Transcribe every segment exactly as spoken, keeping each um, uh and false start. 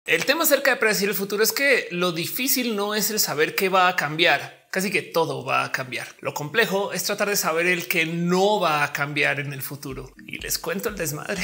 El tema acerca de predecir el futuro es que lo difícil no es el saber qué va a cambiar. Casi que todo va a cambiar. Lo complejo es tratar de saber el que no va a cambiar en el futuro. Y les cuento el desmadre.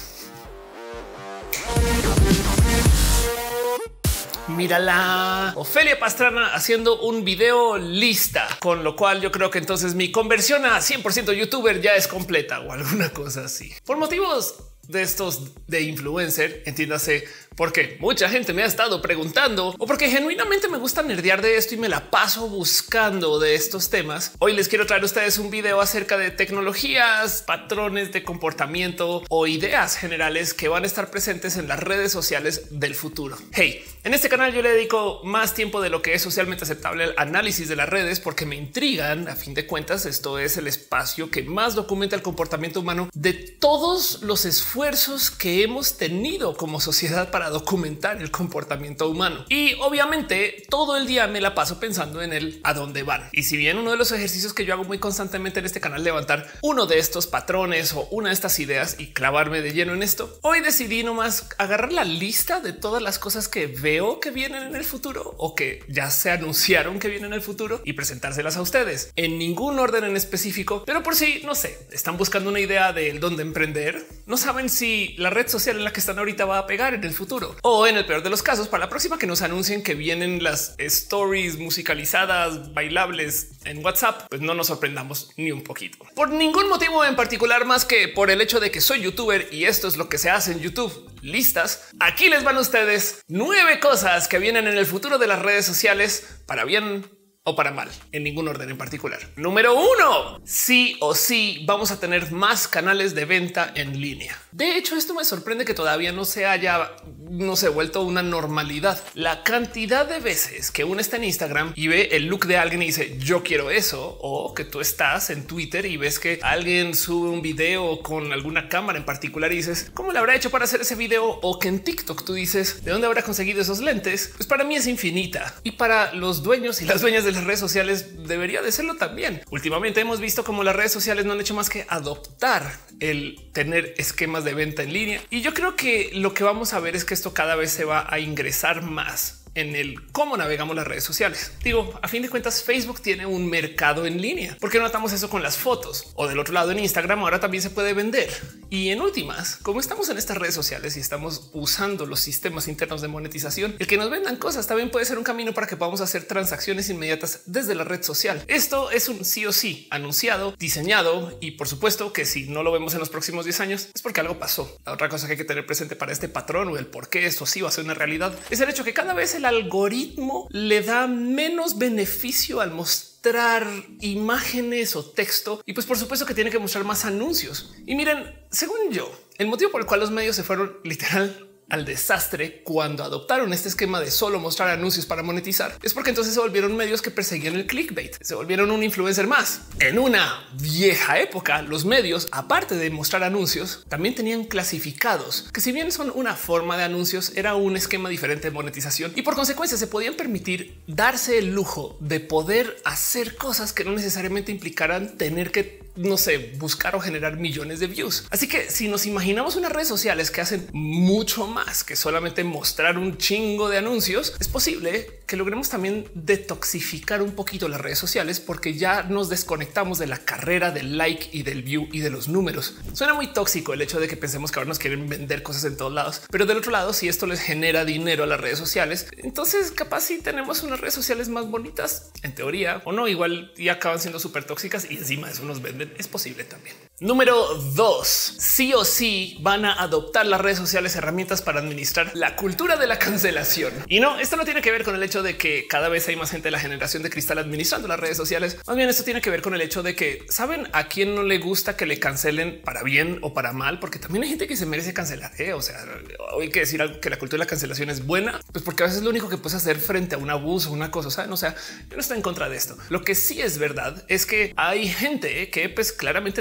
Mírala, Ofelia Pastrana haciendo un video lista, con lo cual yo creo que entonces mi conversión a cien por ciento youtuber ya es completa o alguna cosa así. Por motivos de estos de influencer, entiéndase, porque mucha gente me ha estado preguntando o porque genuinamente me gusta nerdear de esto y me la paso buscando de estos temas. Hoy les quiero traer a ustedes un video acerca de tecnologías, patrones de comportamiento o ideas generales que van a estar presentes en las redes sociales del futuro. Hey, en este canal yo le dedico más tiempo de lo que es socialmente aceptable al análisis de las redes porque me intrigan. A fin de cuentas, esto es el espacio que más documenta el comportamiento humano de todos los esfuerzos que hemos tenido como sociedad para documentar el comportamiento humano. Y obviamente todo el día me la paso pensando en el a dónde van. Y si bien uno de los ejercicios que yo hago muy constantemente en este canal, levantar uno de estos patrones o una de estas ideas y clavarme de lleno en esto, hoy decidí nomás agarrar la lista de todas las cosas que veo que vienen en el futuro o que ya se anunciaron que vienen en el futuro y presentárselas a ustedes en ningún orden en específico, pero por si no sé, están buscando una idea de dónde emprender, no saben si la red social en la que están ahorita va a pegar en el futuro. O en el peor de los casos, para la próxima que nos anuncien que vienen las stories musicalizadas, bailables en WhatsApp, pues no nos sorprendamos ni un poquito. Por ningún motivo en particular más que por el hecho de que soy youtuber y esto es lo que se hace en YouTube. Listas. Aquí les van a ustedes nueve cosas que vienen en el futuro de las redes sociales para bien o para mal, en ningún orden en particular. Número uno, sí o sí vamos a tener más canales de venta en línea. De hecho, esto me sorprende que todavía no se haya, no se ha vuelto una normalidad. La cantidad de veces que uno está en Instagram y ve el look de alguien y dice yo quiero eso, o que tú estás en Twitter y ves que alguien sube un video con alguna cámara en particular y dices cómo le habrá hecho para hacer ese video, o que en TikTok tú dices de dónde habrá conseguido esos lentes. Pues para mí es infinita y para los dueños y las dueñas de las redes sociales debería de serlo también. Últimamente hemos visto cómo las redes sociales no han hecho más que adoptar el tener esquemas de venta en línea. Y yo creo que lo que vamos a ver es que esto cada vez se va a ingresar más en el cómo navegamos las redes sociales. Digo, a fin de cuentas, Facebook tiene un mercado en línea. ¿Por qué no notamos eso con las fotos? O del otro lado, en Instagram ahora también se puede vender. Y en últimas, como estamos en estas redes sociales y estamos usando los sistemas internos de monetización, el que nos vendan cosas también puede ser un camino para que podamos hacer transacciones inmediatas desde la red social. Esto es un sí o sí anunciado, diseñado, y por supuesto que si no lo vemos en los próximos diez años es porque algo pasó. La otra cosa que hay que tener presente para este patrón o el por qué esto sí va a ser una realidad es el hecho que cada vez el algoritmo le da menos beneficio al mostrar imágenes o texto, y pues por supuesto que tiene que mostrar más anuncios. Y miren, según yo, el motivo por el cual los medios se fueron literal al desastre cuando adoptaron este esquema de solo mostrar anuncios para monetizar es porque entonces se volvieron medios que perseguían el clickbait, se volvieron un influencer más. En una vieja época, los medios, aparte de mostrar anuncios, también tenían clasificados que, si bien son una forma de anuncios, era un esquema diferente de monetización y por consecuencia se podían permitir darse el lujo de poder hacer cosas que no necesariamente implicaran tener que, no sé, buscar o generar millones de views. Así que si nos imaginamos unas redes sociales que hacen mucho más que solamente mostrar un chingo de anuncios, es posible que logremos también detoxificar un poquito las redes sociales porque ya nos desconectamos de la carrera del like y del view y de los números. Suena muy tóxico el hecho de que pensemos que ahora nos quieren vender cosas en todos lados, pero del otro lado, si esto les genera dinero a las redes sociales, entonces capaz si tenemos unas redes sociales más bonitas, en teoría, o no, igual y acaban siendo súper tóxicas y encima de eso nos venden. Es posible también. Número dos, sí o sí van a adoptar las redes sociales herramientas para administrar la cultura de la cancelación. Y no, esto no tiene que ver con el hecho de que cada vez hay más gente de la generación de cristal administrando las redes sociales. Más bien esto tiene que ver con el hecho de que saben a quién no le gusta que le cancelen para bien o para mal, porque también hay gente que se merece cancelar. ¿eh? O sea, hay que decir algo, que la cultura de la cancelación es buena, pues porque a veces es lo único que puedes hacer frente a un abuso, una cosa. ¿Saben? O sea, yo no estoy en contra de esto. Lo que sí es verdad es que hay gente que pues claramente no le gusta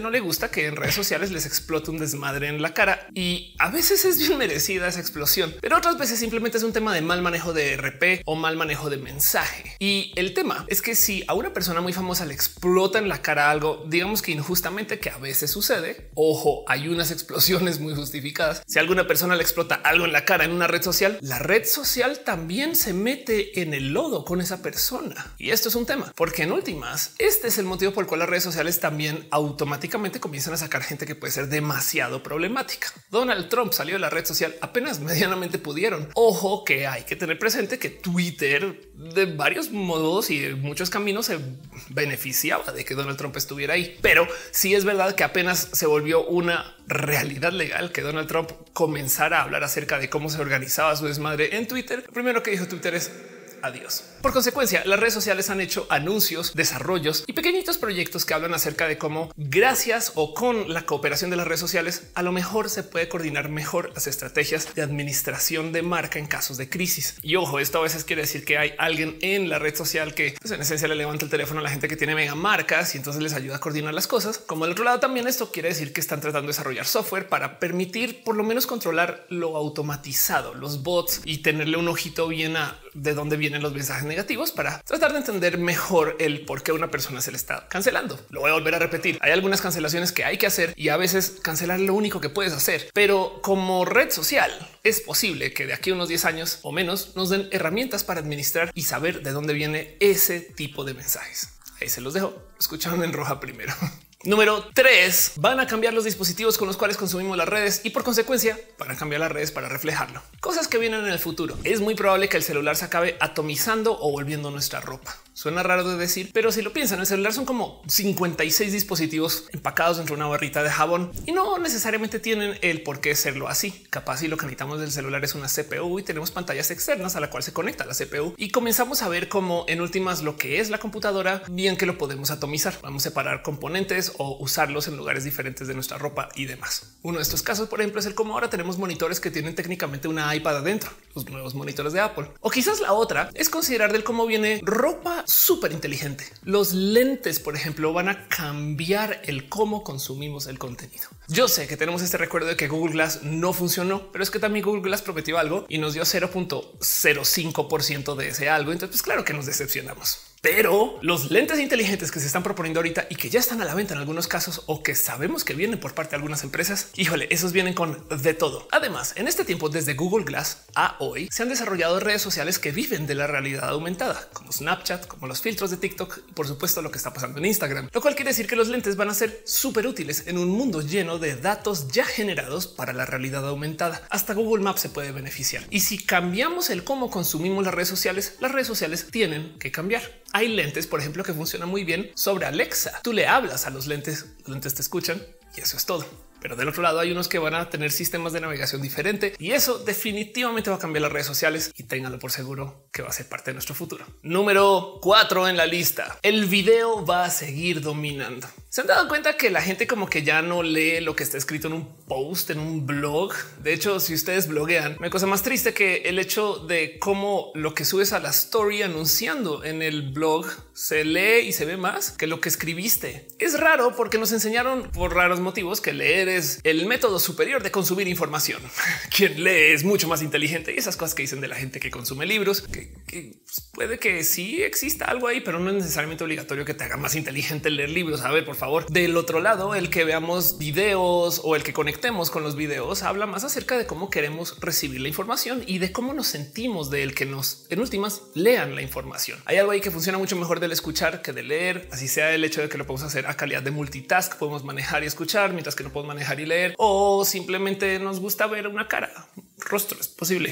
causa que en redes sociales les explota un desmadre en la cara y a veces es bien merecida esa explosión, pero otras veces simplemente es un tema de mal manejo de R P o mal manejo de mensaje. Y el tema es que si a una persona muy famosa le explota en la cara algo, digamos que injustamente, que a veces sucede, ojo, hay unas explosiones muy justificadas. Si a alguna persona le explota algo en la cara en una red social, la red social también se mete en el lodo con esa persona. Y esto es un tema, porque en últimas, este es el motivo por el cual las redes sociales también automáticamente comienzan a sacar gente que puede ser demasiado problemática. Donald Trump salió de la red social apenas medianamente pudieron. Ojo que hay que tener presente que Twitter de varios modos y de muchos caminos se beneficiaba de que Donald Trump estuviera ahí. Pero sí es verdad que apenas se volvió una realidad legal que Donald Trump comenzara a hablar acerca de cómo se organizaba su desmadre en Twitter. Lo primero que dijo Twitter es adiós. Por consecuencia, las redes sociales han hecho anuncios, desarrollos y pequeñitos proyectos que hablan acerca de cómo gracias o con la cooperación de las redes sociales, a lo mejor se puede coordinar mejor las estrategias de administración de marca en casos de crisis. Y ojo, esto a veces quiere decir que hay alguien en la red social que pues, en esencia le levanta el teléfono a la gente que tiene mega marcas y entonces les ayuda a coordinar las cosas. Como del otro lado también esto quiere decir que están tratando de desarrollar software para permitir por lo menos controlar lo automatizado, los bots y tenerle un ojito bien a de dónde vienen los mensajes negativos para tratar de entender mejor el por qué una persona se le está cancelando. Lo voy a volver a repetir. Hay algunas cancelaciones que hay que hacer y a veces cancelar lo único que puedes hacer. Pero como red social es posible que de aquí a unos diez años o menos nos den herramientas para administrar y saber de dónde viene ese tipo de mensajes. Ahí se los dejo. Escucharon en roja primero. Número tres, van a cambiar los dispositivos con los cuales consumimos las redes y por consecuencia van a cambiar las redes para reflejarlo. Cosas que vienen en el futuro. Es muy probable que el celular se acabe atomizando o volviendo nuestra ropa. Suena raro de decir, pero si lo piensan, el celular son como cincuenta y seis dispositivos empacados dentro de una barrita de jabón y no necesariamente tienen el por qué serlo así. Capaz si lo que necesitamos del celular es una C P U y tenemos pantallas externas a la cual se conecta la C P U y comenzamos a ver cómo en últimas lo que es la computadora, bien que lo podemos atomizar. Vamos a separar componentes o usarlos en lugares diferentes de nuestra ropa y demás. Uno de estos casos, por ejemplo, es el cómo ahora tenemos monitores que tienen técnicamente una iPad adentro, los nuevos monitores de Apple. O quizás la otra es considerar del cómo viene ropa súper inteligente. Los lentes, por ejemplo, van a cambiar el cómo consumimos el contenido. Yo sé que tenemos este recuerdo de que Google Glass no funcionó, pero es que también Google Glass prometió algo y nos dio cero punto cero cinco por ciento de ese algo. Entonces, pues claro que nos decepcionamos. Pero los lentes inteligentes que se están proponiendo ahorita y que ya están a la venta en algunos casos o que sabemos que vienen por parte de algunas empresas, híjole, esos vienen con de todo. Además, en este tiempo, desde Google Glass a hoy, se han desarrollado redes sociales que viven de la realidad aumentada, como Snapchat, como los filtros de TikTok y por supuesto lo que está pasando en Instagram, lo cual quiere decir que los lentes van a ser súper útiles en un mundo lleno de datos ya generados para la realidad aumentada. Hasta Google Maps se puede beneficiar. Y si cambiamos el cómo consumimos las redes sociales, las redes sociales tienen que cambiar. Hay lentes, por ejemplo, que funcionan muy bien sobre Alexa. Tú le hablas a los lentes, los lentes te escuchan y eso es todo. Pero del otro lado hay unos que van a tener sistemas de navegación diferente y eso definitivamente va a cambiar las redes sociales y ténganlo por seguro que va a ser parte de nuestro futuro. Número cuatro en la lista. El video va a seguir dominando. ¿Se han dado cuenta que la gente como que ya no lee lo que está escrito en un post, en un blog? De hecho, si ustedes bloguean, me cosa más triste que el hecho de cómo lo que subes a la story anunciando en el blog se lee y se ve más que lo que escribiste. Es raro porque nos enseñaron por raros motivos que leer es el método superior de consumir información. Quien lee es mucho más inteligente y esas cosas que dicen de la gente que consume libros, que, que puede que sí exista algo ahí, pero no es necesariamente obligatorio que te haga más inteligente leer libros. A ver, por favor. Del otro lado, el que veamos videos o el que conectemos con los videos habla más acerca de cómo queremos recibir la información y de cómo nos sentimos de el que nos en últimas lean la información. Hay algo ahí que funciona mucho mejor del escuchar que de leer, así sea el hecho de que lo podemos hacer a calidad de multitask, podemos manejar y escuchar mientras que no podemos manejar y leer, o simplemente nos gusta ver una cara, rostro, es posible.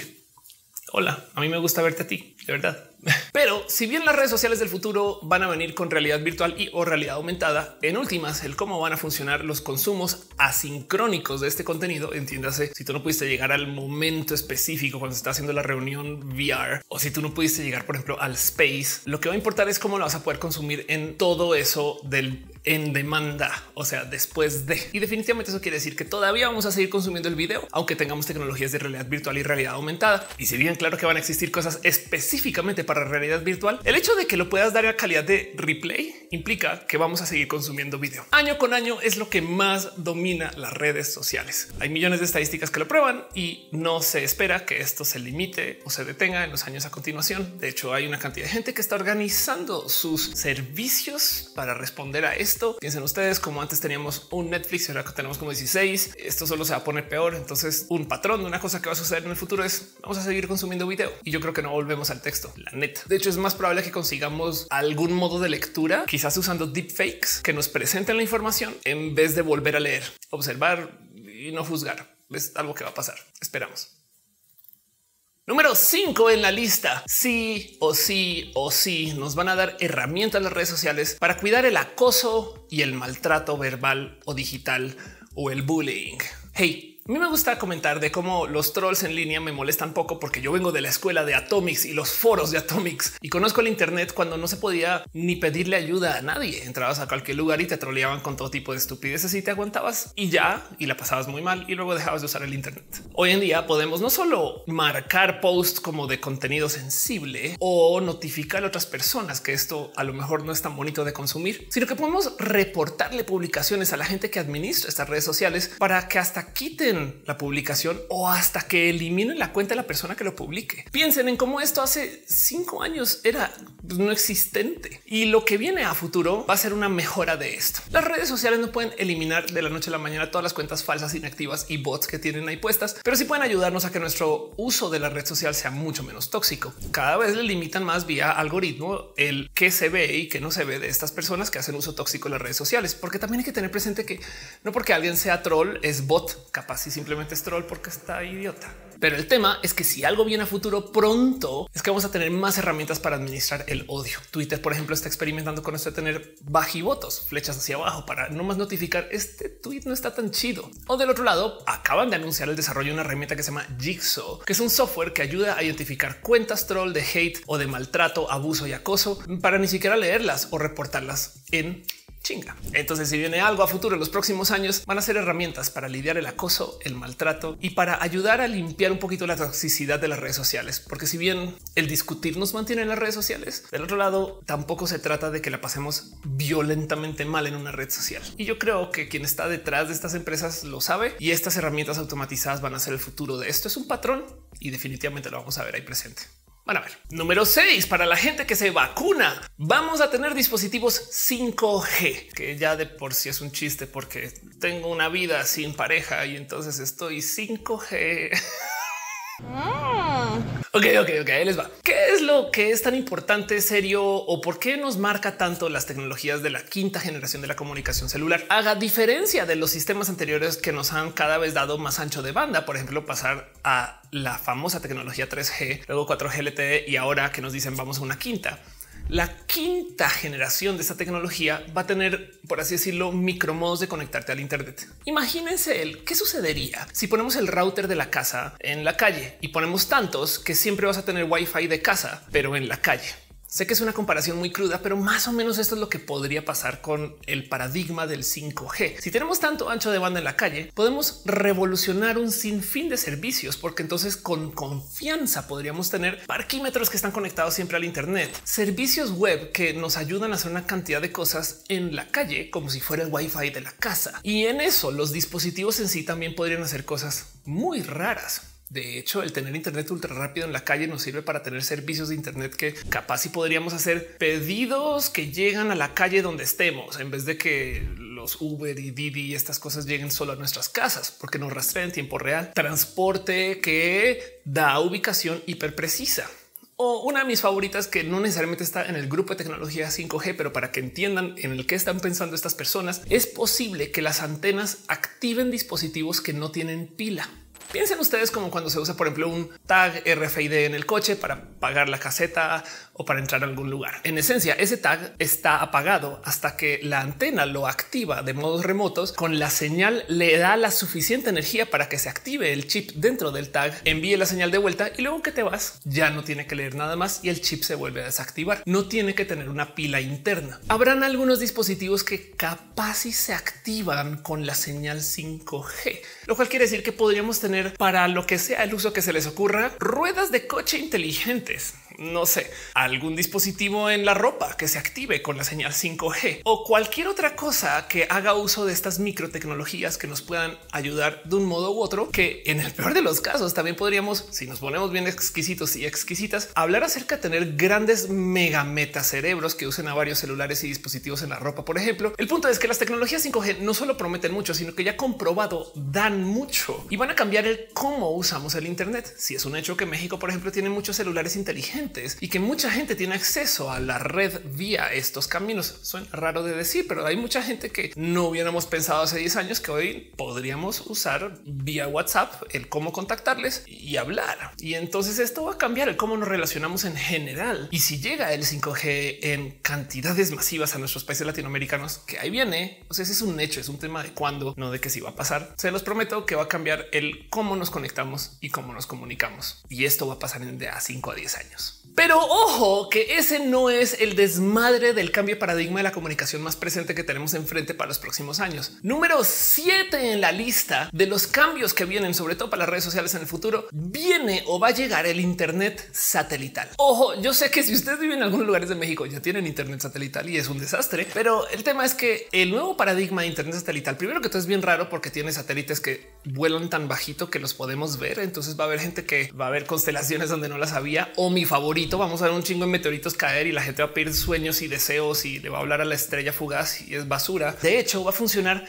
Hola, a mí me gusta verte a ti, de verdad. Pero si bien las redes sociales del futuro van a venir con realidad virtual y o realidad aumentada, en últimas el cómo van a funcionar los consumos asincrónicos de este contenido, entiéndase, si tú no pudiste llegar al momento específico cuando se está haciendo la reunión V R o si tú no pudiste llegar, por ejemplo, al space, lo que va a importar es cómo lo vas a poder consumir en todo eso del en demanda, o sea, después de. Y definitivamente eso quiere decir que todavía vamos a seguir consumiendo el video, aunque tengamos tecnologías de realidad virtual y realidad aumentada. Y si bien claro que van a existir cosas específicas específicamente para realidad virtual, el hecho de que lo puedas dar a calidad de replay implica que vamos a seguir consumiendo video. Año con año es lo que más domina las redes sociales. Hay millones de estadísticas que lo prueban y no se espera que esto se limite o se detenga en los años a continuación. De hecho, hay una cantidad de gente que está organizando sus servicios para responder a esto. Piensen ustedes, como antes teníamos un Netflix, ahora que tenemos como dieciséis, esto solo se va a poner peor. Entonces, un patrón de una cosa que va a suceder en el futuro es vamos a seguir consumiendo video y yo creo que no volvemos al texto, la neta. De hecho, es más probable que consigamos algún modo de lectura, quizás usando deepfakes que nos presenten la información en vez de volver a leer, observar y no juzgar. Es algo que va a pasar. Esperamos. Número cinco en la lista. Sí o sí o sí nos van a dar herramientas en las redes sociales para cuidar el acoso y el maltrato verbal o digital o el bullying. Hey, a mí me gusta comentar de cómo los trolls en línea me molestan poco porque yo vengo de la escuela de Atomics y los foros de Atomics y conozco el Internet cuando no se podía ni pedirle ayuda a nadie. Entrabas a cualquier lugar y te troleaban con todo tipo de estupideces y te aguantabas y ya y la pasabas muy mal y luego dejabas de usar el Internet. Hoy en día podemos no solo marcar posts como de contenido sensible o notificar a otras personas que esto a lo mejor no es tan bonito de consumir, sino que podemos reportarle publicaciones a la gente que administra estas redes sociales para que hasta quiten la publicación o hasta que eliminen la cuenta de la persona que lo publique. Piensen en cómo esto hace cinco años era no existente y lo que viene a futuro va a ser una mejora de esto. Las redes sociales no pueden eliminar de la noche a la mañana todas las cuentas falsas, inactivas y bots que tienen ahí puestas, pero sí pueden ayudarnos a que nuestro uso de la red social sea mucho menos tóxico. Cada vez le limitan más vía algoritmo el que se ve y que no se ve de estas personas que hacen uso tóxico de las redes sociales, porque también hay que tener presente que no porque alguien sea troll es bot, capaz y simplemente es troll porque está idiota. Pero el tema es que si algo viene a futuro pronto es que vamos a tener más herramientas para administrar el odio. Twitter, por ejemplo, está experimentando con esto de tener bajivotos, flechas hacia abajo para no más notificar este tweet no está tan chido. O del otro lado, acaban de anunciar el desarrollo de una herramienta que se llama Jigsaw, que es un software que ayuda a identificar cuentas troll de hate o de maltrato, abuso y acoso para ni siquiera leerlas o reportarlas en chinga. Entonces, si viene algo a futuro en los próximos años, van a ser herramientas para lidiar el acoso, el maltrato y para ayudar a limpiar un poquito la toxicidad de las redes sociales. Porque si bien el discutir nos mantiene en las redes sociales, del otro lado tampoco se trata de que la pasemos violentamente mal en una red social. Y yo creo que quien está detrás de estas empresas lo sabe y estas herramientas automatizadas van a ser el futuro de esto. Es un patrón y definitivamente lo vamos a ver ahí presente. Van a ver. Número seis, para la gente que se vacuna, vamos a tener dispositivos cinco G, que ya de por sí es un chiste porque tengo una vida sin pareja y entonces estoy cinco G. Ok, ok, ok, ahí les va. ¿Qué es lo que es tan importante, serio o por qué nos marca tanto las tecnologías de la quinta generación de la comunicación celular? Haga diferencia de los sistemas anteriores que nos han cada vez dado más ancho de banda, por ejemplo, pasar a la famosa tecnología tres G, luego cuatro G L T E y ahora que nos dicen vamos a una quinta. La quinta generación de esta tecnología va a tener, por así decirlo, micromodos de conectarte al Internet. Imagínense el qué sucedería si ponemos el router de la casa en la calle y ponemos tantos que siempre vas a tener Wi-Fi de casa, pero en la calle. Sé que es una comparación muy cruda, pero más o menos esto es lo que podría pasar con el paradigma del cinco G. Si tenemos tanto ancho de banda en la calle, podemos revolucionar un sinfín de servicios, porque entonces con confianza podríamos tener parquímetros que están conectados siempre al Internet, servicios web que nos ayudan a hacer una cantidad de cosas en la calle como si fuera el Wi-Fi de la casa. Y en eso los dispositivos en sí también podrían hacer cosas muy raras. De hecho, el tener Internet ultra rápido en la calle nos sirve para tener servicios de Internet que capaz y podríamos hacer pedidos que llegan a la calle donde estemos en vez de que los Uber y Didi y estas cosas lleguen solo a nuestras casas porque nos rastrean en tiempo real. Transporte que da ubicación hiper precisa. O una de mis favoritas que no necesariamente está en el grupo de tecnología cinco G, pero para que entiendan en el que están pensando estas personas, es posible que las antenas activen dispositivos que no tienen pila. Piensen ustedes como cuando se usa, por ejemplo, un tag R F I D en el coche para pagar la caseta o para entrar a algún lugar. En esencia, ese tag está apagado hasta que la antena lo activa de modos remotos. Con la señal le da la suficiente energía para que se active el chip dentro del tag, envíe la señal de vuelta y luego que te vas ya no tiene que leer nada más y el chip se vuelve a desactivar. No tiene que tener una pila interna. Habrán algunos dispositivos que capaz y se activan con la señal cinco G, lo cual quiere decir que podríamos tener para lo que sea el uso que se les ocurra ruedas de coche inteligentes. no sé, algún dispositivo en la ropa que se active con la señal cinco G o cualquier otra cosa que haga uso de estas microtecnologías que nos puedan ayudar de un modo u otro, que en el peor de los casos también podríamos, si nos ponemos bien exquisitos y exquisitas, hablar acerca de tener grandes mega metacerebros que usen a varios celulares y dispositivos en la ropa. Por ejemplo, el punto es que las tecnologías cinco G no solo prometen mucho, sino que ya comprobado dan mucho y van a cambiar el cómo usamos el Internet. Si es un hecho que México, por ejemplo, tiene muchos celulares inteligentes y que mucha gente tiene acceso a la red vía estos caminos. Suena raro de decir, pero hay mucha gente que no hubiéramos pensado hace diez años que hoy podríamos usar vía WhatsApp el cómo contactarles y hablar. Y entonces esto va a cambiar el cómo nos relacionamos en general. Y si llega el cinco G en cantidades masivas a nuestros países latinoamericanos, que ahí viene, o sea, ese es un hecho, es un tema de cuándo, no de que sí va a pasar. Se los prometo que va a cambiar el cómo nos conectamos y cómo nos comunicamos. Y esto va a pasar en de a cinco a diez años. Pero ojo, que ese no es el desmadre del cambio de paradigma de la comunicación más presente que tenemos enfrente para los próximos años. Número siete en la lista de los cambios que vienen, sobre todo para las redes sociales en el futuro, viene o va a llegar el Internet satelital. Ojo, yo sé que si ustedes viven en algunos lugares de México ya tienen Internet satelital y es un desastre, pero el tema es que el nuevo paradigma de Internet satelital, primero que todo, es bien raro porque tiene satélites que vuelan tan bajito que los podemos ver. Entonces va a haber gente que va a ver constelaciones donde no las había, o mi favorito, vamos a ver un chingo de meteoritos caer y la gente va a pedir sueños y deseos y le va a hablar a la estrella fugaz y es basura. De hecho, va a funcionar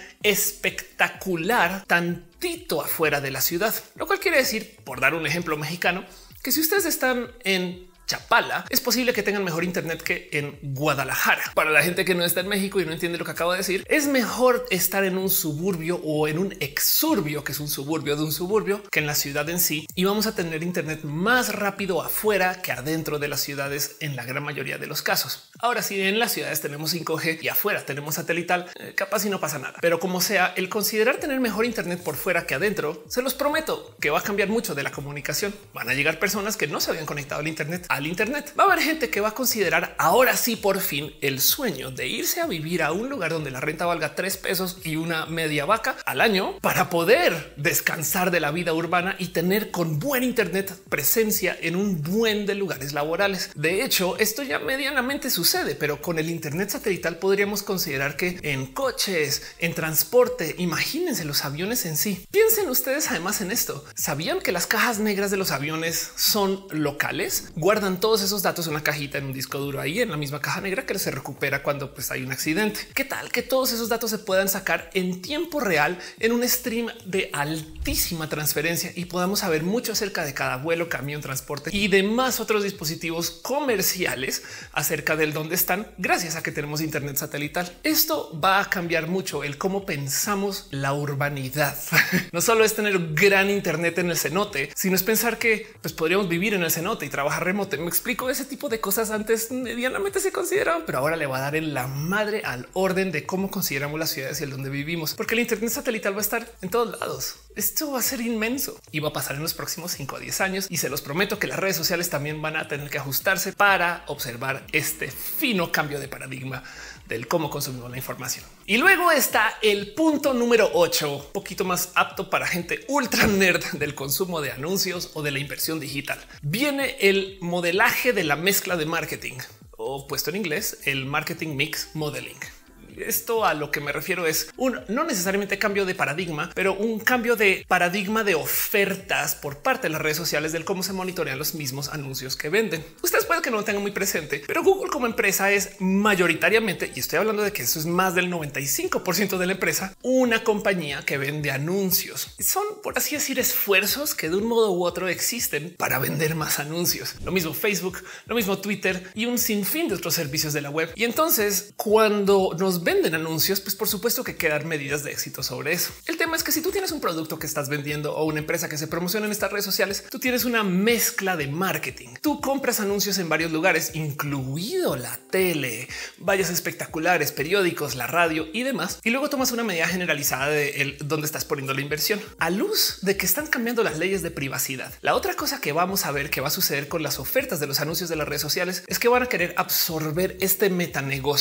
espectacular tantito afuera de la ciudad, lo cual quiere decir, por dar un ejemplo mexicano, que si ustedes están en Chapala, es posible que tengan mejor Internet que en Guadalajara. Para la gente que no está en México y no entiende lo que acabo de decir, es mejor estar en un suburbio o en un exurbio, que es un suburbio de un suburbio, que en la ciudad en sí. Y vamos a tener Internet más rápido afuera que adentro de las ciudades en la gran mayoría de los casos. Ahora, si en las ciudades tenemos cinco G y afuera tenemos satelital, eh, capaz y no pasa nada. Pero como sea, el considerar tener mejor Internet por fuera que adentro, se los prometo que va a cambiar mucho de la comunicación. Van a llegar personas que no se habían conectado al Internet al Internet. Va a haber gente que va a considerar ahora sí por fin el sueño de irse a vivir a un lugar donde la renta valga tres pesos y una media vaca al año para poder descansar de la vida urbana y tener con buen Internet presencia en un buen de lugares laborales. De hecho, esto ya medianamente sucede, pero con el Internet satelital podríamos considerar que en coches, en transporte, imagínense los aviones en sí. Piensen ustedes además en esto. ¿Sabían que las cajas negras de los aviones son locales? Guardan todos esos datos en una cajita, en un disco duro ahí en la misma caja negra que se recupera cuando pues, hay un accidente. ¿Qué tal que todos esos datos se puedan sacar en tiempo real en un stream de altísima transferencia y podamos saber mucho acerca de cada vuelo, camión, transporte y demás otros dispositivos comerciales acerca del dónde están gracias a que tenemos Internet satelital? Esto va a cambiar mucho el cómo pensamos la urbanidad. No solo es tener gran Internet en el cenote, sino es pensar que pues, podríamos vivir en el cenote y trabajar remoto. Me explico, ese tipo de cosas antes medianamente se consideraban, pero ahora le va a dar en la madre al orden de cómo consideramos las ciudades y el donde vivimos, porque el Internet satelital va a estar en todos lados. Esto va a ser inmenso y va a pasar en los próximos cinco a diez años. Y se los prometo que las redes sociales también van a tener que ajustarse para observar este fino cambio de paradigma del cómo consumimos la información. Y luego está el punto número ocho, poquito más apto para gente ultra nerd del consumo de anuncios o de la inversión digital. Viene el modelaje de la mezcla de marketing, o puesto en inglés, el marketing mix modeling. Esto a lo que me refiero es un no necesariamente cambio de paradigma, pero un cambio de paradigma de ofertas por parte de las redes sociales del cómo se monitorean los mismos anuncios que venden. Ustedes pueden que no lo tengan muy presente, pero Google como empresa es mayoritariamente, y estoy hablando de que eso es más del noventa y cinco por ciento de la empresa, una compañía que vende anuncios. Son, por así decir, esfuerzos que de un modo u otro existen para vender más anuncios. Lo mismo Facebook, lo mismo Twitter y un sinfín de otros servicios de la web. Y entonces cuando nos venden anuncios, pues por supuesto que quedan medidas de éxito sobre eso. El tema es que si tú tienes un producto que estás vendiendo o una empresa que se promociona en estas redes sociales, tú tienes una mezcla de marketing. Tú compras anuncios en varios lugares, incluido la tele, vallas espectaculares, periódicos, la radio y demás. Y luego tomas una medida generalizada de el, dónde estás poniendo la inversión a luz de que están cambiando las leyes de privacidad. La otra cosa que vamos a ver que va a suceder con las ofertas de los anuncios de las redes sociales es que van a querer absorber este metanegocio.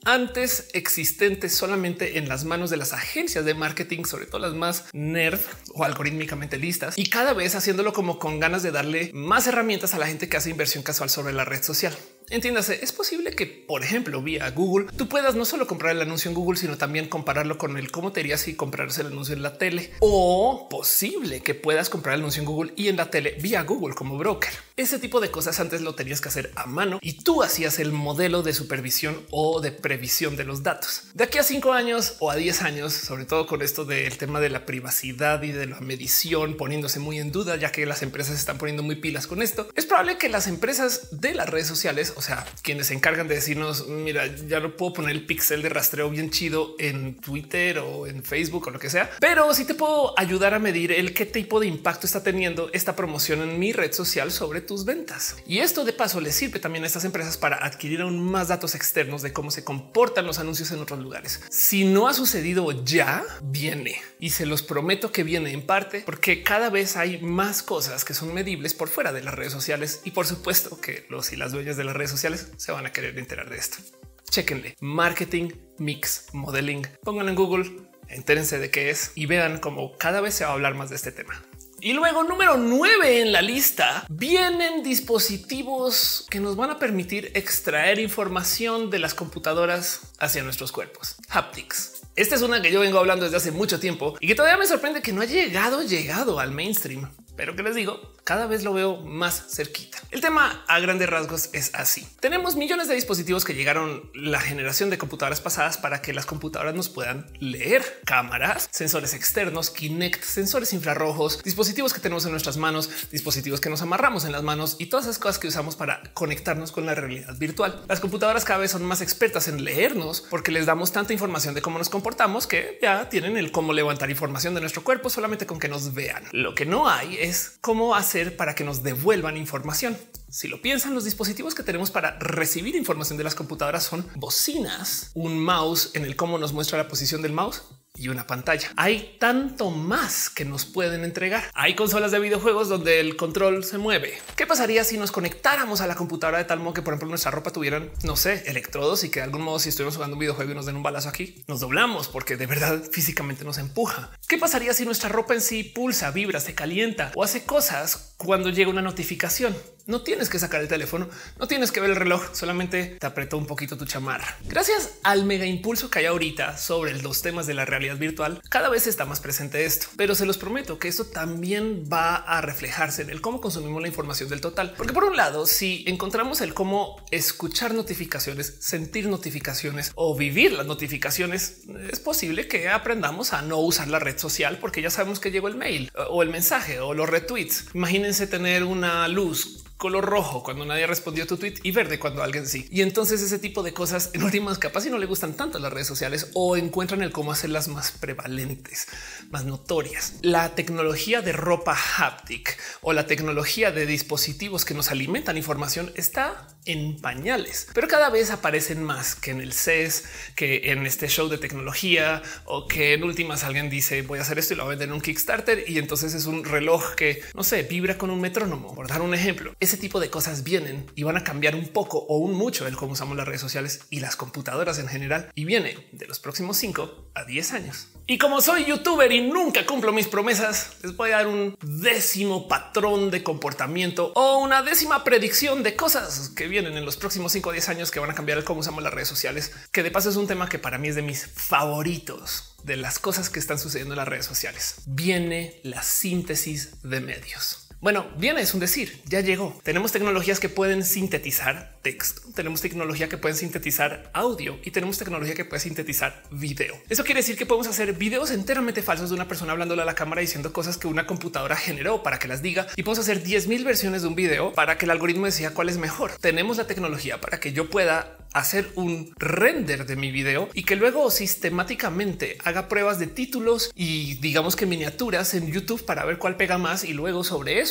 antes existente solamente en las manos de las agencias de marketing, sobre todo las más nerd o algorítmicamente listas, y cada vez haciéndolo como con ganas de darle más herramientas a la gente que hace inversión casual sobre la red social. Entiéndase, es posible que, por ejemplo, vía Google, tú puedas no solo comprar el anuncio en Google, sino también compararlo con el cómo te iría si compraras el anuncio en la tele, o posible que puedas comprar el anuncio en Google y en la tele vía Google como broker. Ese tipo de cosas antes lo tenías que hacer a mano y tú hacías el modelo de supervisión o de previsión de los datos. De aquí a cinco años o a diez años, sobre todo con esto del tema de la privacidad y de la medición poniéndose muy en duda, ya que las empresas se están poniendo muy pilas con esto, es probable que las empresas de las redes sociales, o sea, quienes se encargan de decirnos, mira, ya no puedo poner el pixel de rastreo bien chido en Twitter o en Facebook o lo que sea, pero sí te puedo ayudar a medir el qué tipo de impacto está teniendo esta promoción en mi red social sobre tus ventas. Y esto de paso les sirve también a estas empresas para adquirir aún más datos externos de cómo se comportan los anuncios en otros lugares. Si no ha sucedido ya, viene, y se los prometo que viene en parte porque cada vez hay más cosas que son medibles por fuera de las redes sociales, y por supuesto que los y las dueñas de las redes sociales se van a querer enterar de esto. Chéquenle marketing mix modeling, pónganlo en Google, entérense de qué es y vean cómo cada vez se va a hablar más de este tema. Y luego, número nueve en la lista, vienen dispositivos que nos van a permitir extraer información de las computadoras hacia nuestros cuerpos. Haptics. Esta es una que yo vengo hablando desde hace mucho tiempo y que todavía me sorprende que no ha llegado, llegado al mainstream. Pero que les digo, cada vez lo veo más cerquita. El tema a grandes rasgos es así. Tenemos millones de dispositivos que llegaron la generación de computadoras pasadas para que las computadoras nos puedan leer. Cámaras, sensores externos, Kinect, sensores infrarrojos, dispositivos que tenemos en nuestras manos, dispositivos que nos amarramos en las manos y todas esas cosas que usamos para conectarnos con la realidad virtual. Las computadoras cada vez son más expertas en leernos porque les damos tanta información de cómo nos comportamos que ya tienen el cómo levantar información de nuestro cuerpo solamente con que nos vean. Lo que no hay es cómo hacer para que nos devuelvan información. Si lo piensan, los dispositivos que tenemos para recibir información de las computadoras son bocinas, un mouse en el cómo nos muestra la posición del mouse y una pantalla. Hay tanto más que nos pueden entregar. Hay consolas de videojuegos donde el control se mueve. ¿Qué pasaría si nos conectáramos a la computadora de tal modo que, por ejemplo, nuestra ropa tuvieran, no sé, electrodos y que de algún modo, si estuvimos jugando un videojuego y nos den un balazo aquí, nos doblamos porque de verdad físicamente nos empuja? ¿Qué pasaría si nuestra ropa en sí pulsa, vibra, se calienta o hace cosas cuando llega una notificación? No tienes que sacar el teléfono, no tienes que ver el reloj, solamente te apretó un poquito tu chamarra. Gracias al mega impulso que hay ahorita sobre los temas de la realidad virtual, cada vez está más presente esto, pero se los prometo que esto también va a reflejarse en el cómo consumimos la información del total. Porque por un lado, si encontramos el cómo escuchar notificaciones, sentir notificaciones o vivir las notificaciones, es posible que aprendamos a no usar la red social porque ya sabemos que llegó el mail o el mensaje o los retweets. Imagínense tener una luz color rojo cuando nadie respondió a tu tweet y verde cuando alguien sí. Y entonces ese tipo de cosas en últimas capaz y no le gustan tanto a las redes sociales o encuentran el cómo hacerlas más prevalentes, más notorias. La tecnología de ropa haptic o la tecnología de dispositivos que nos alimentan información está en pañales, pero cada vez aparecen más que en el C E S, que en este show de tecnología o que en últimas alguien dice voy a hacer esto y lo voy a vender en un Kickstarter y entonces es un reloj que no sé, vibra con un metrónomo, por dar un ejemplo. Ese tipo de cosas vienen y van a cambiar un poco o un mucho el cómo usamos las redes sociales y las computadoras en general, y viene de los próximos cinco a diez años. Y como soy youtuber y nunca cumplo mis promesas, les voy a dar un décimo patrón de comportamiento o una décima predicción de cosas que vienen en los próximos cinco a diez años que van a cambiar el cómo usamos las redes sociales, que de paso es un tema que para mí es de mis favoritos de las cosas que están sucediendo en las redes sociales. Viene la síntesis de medios. Bueno, viene, es un decir, ya llegó. Tenemos tecnologías que pueden sintetizar texto, tenemos tecnología que pueden sintetizar audio y tenemos tecnología que puede sintetizar video. Eso quiere decir que podemos hacer videos enteramente falsos de una persona hablándole a la cámara diciendo cosas que una computadora generó para que las diga, y podemos hacer diez mil versiones de un video para que el algoritmo decida cuál es mejor. Tenemos la tecnología para que yo pueda hacer un render de mi video y que luego sistemáticamente haga pruebas de títulos y digamos que miniaturas en YouTube para ver cuál pega más, y luego sobre eso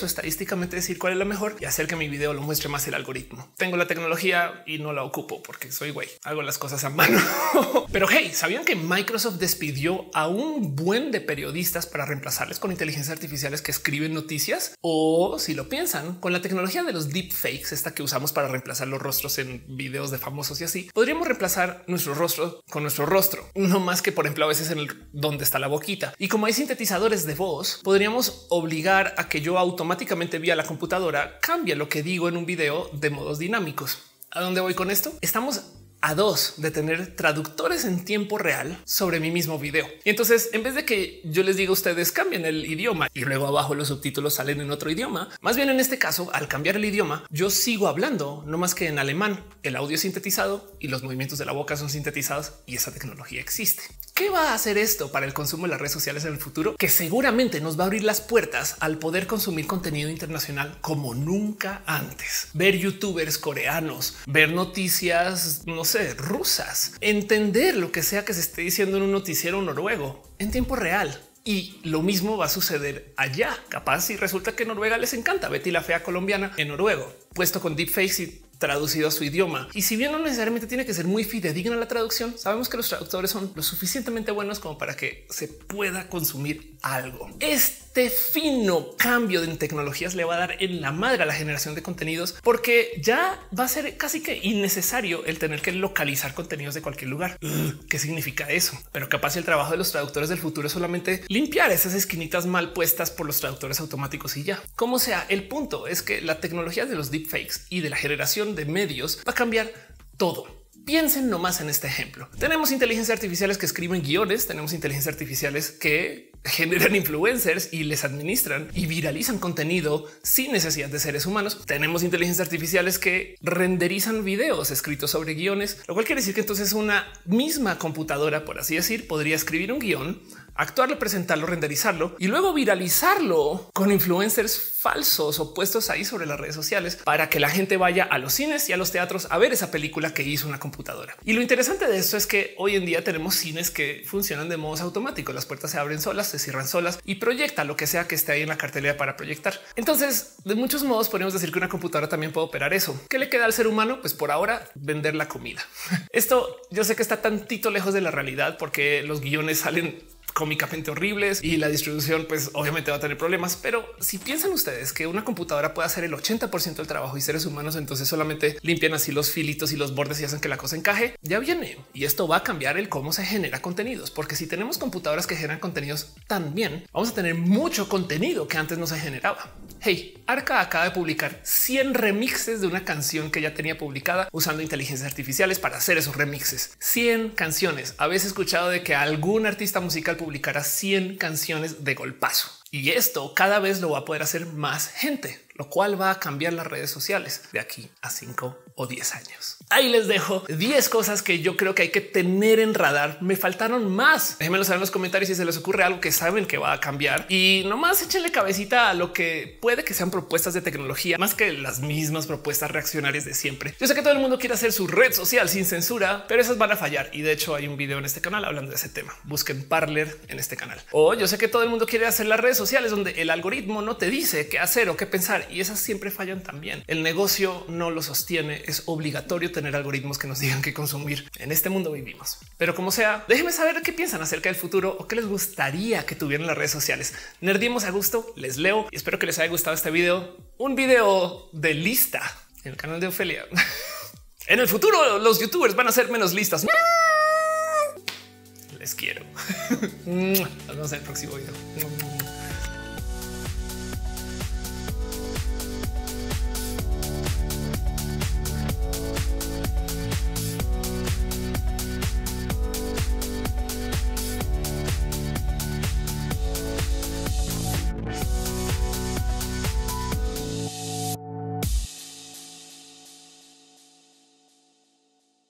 eso estadísticamente decir cuál es la mejor y hacer que mi video lo muestre más el algoritmo. Tengo la tecnología y no la ocupo porque soy güey, hago las cosas a mano. Pero hey, ¿sabían que Microsoft despidió a un buen de periodistas para reemplazarles con inteligencias artificiales que escriben noticias? O si lo piensan, con la tecnología de los deepfakes, esta que usamos para reemplazar los rostros en videos de famosos y así, podríamos reemplazar nuestro rostro con nuestro rostro, no más que por ejemplo a veces en el donde está la boquita. Y como hay sintetizadores de voz, podríamos obligar a que yo automáticamente vía la computadora cambie lo que digo en un video de modos dinámicos. ¿A dónde voy con esto? Estamos a dos de tener traductores en tiempo real sobre mi mismo video. Y entonces, en vez de que yo les diga a ustedes cambien el idioma y luego abajo los subtítulos salen en otro idioma, más bien en este caso, al cambiar el idioma, yo sigo hablando, no más que en alemán. El audio es sintetizado y los movimientos de la boca son sintetizados y esa tecnología existe. ¿Qué va a hacer esto para el consumo de las redes sociales en el futuro? Que seguramente nos va a abrir las puertas al poder consumir contenido internacional como nunca antes. Ver youtubers coreanos, ver noticias, no sé, rusas, entender lo que sea que se esté diciendo en un noticiero noruego en tiempo real. Y lo mismo va a suceder allá. Capaz si resulta que Noruega les encanta Betty la fea colombiana en noruego, puesto con deepfakes y traducido a su idioma. Y si bien no necesariamente tiene que ser muy fidedigna la traducción, sabemos que los traductores son lo suficientemente buenos como para que se pueda consumir algo. Este fino cambio en tecnologías le va a dar en la madre a la generación de contenidos, porque ya va a ser casi que innecesario el tener que localizar contenidos de cualquier lugar. ¿Qué significa eso? Pero capaz el trabajo de los traductores del futuro es solamente limpiar esas esquinitas mal puestas por los traductores automáticos y ya. Como sea, el punto es que la tecnología de los deepfakes y de la generación de medios va a cambiar todo. Piensen nomás en este ejemplo. Tenemos inteligencias artificiales que escriben guiones, tenemos inteligencias artificiales que generan influencers y les administran y viralizan contenido sin necesidad de seres humanos. Tenemos inteligencias artificiales que renderizan videos escritos sobre guiones, lo cual quiere decir que entonces una misma computadora, por así decir, podría escribir un guión, actuarlo, presentarlo, renderizarlo y luego viralizarlo con influencers falsos o puestos ahí sobre las redes sociales para que la gente vaya a los cines y a los teatros a ver esa película que hizo una computadora. Y lo interesante de esto es que hoy en día tenemos cines que funcionan de modos automáticos. Las puertas se abren solas, se cierran solas y proyecta lo que sea que esté ahí en la cartelera para proyectar. Entonces, de muchos modos podemos decir que una computadora también puede operar eso. ¿Qué le queda al ser humano? Pues por ahora vender la comida. Esto yo sé que está tantito lejos de la realidad porque los guiones salen cómicamente horribles y la distribución pues obviamente va a tener problemas, pero si piensan ustedes que una computadora puede hacer el ochenta por ciento del trabajo y seres humanos entonces solamente limpian así los filitos y los bordes y hacen que la cosa encaje, ya viene. Y esto va a cambiar el cómo se genera contenidos, porque si tenemos computadoras que generan contenidos también, vamos a tener mucho contenido que antes no se generaba. Hey, Arca acaba de publicar cien remixes de una canción que ya tenía publicada usando inteligencias artificiales para hacer esos remixes. cien canciones. Habéis escuchado de que algún artista musical publicara cien canciones de golpazo. Y esto cada vez lo va a poder hacer más gente, lo cual va a cambiar las redes sociales de aquí a cinco o diez años. Ahí les dejo diez cosas que yo creo que hay que tener en radar. Me faltaron más. Déjenmelo saber en los comentarios si se les ocurre algo que saben que va a cambiar y nomás échenle cabecita a lo que puede que sean propuestas de tecnología más que las mismas propuestas reaccionarias de siempre. Yo sé que todo el mundo quiere hacer su red social sin censura, pero esas van a fallar. Y de hecho hay un video en este canal hablando de ese tema. Busquen Parler en este canal. O yo sé que todo el mundo quiere hacer las redes sociales donde el algoritmo no te dice qué hacer o qué pensar y esas siempre fallan también. El negocio no lo sostiene. Es obligatorio tener algoritmos que nos digan qué consumir. En este mundo vivimos. Pero como sea, déjenme saber qué piensan acerca del futuro o qué les gustaría que tuvieran las redes sociales. Nerdimos a gusto, les leo y espero que les haya gustado este video. Un video de lista en el canal de Ofelia. En el futuro los youtubers van a ser menos listas. Les quiero. Nos vemos en el próximo video.